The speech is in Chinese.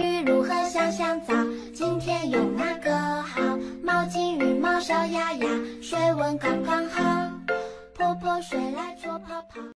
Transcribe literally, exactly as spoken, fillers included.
鱼如何香香皂？今天用哪个好？毛巾、羽毛、小鸭鸭，水温刚刚好。泼泼水来做泡泡。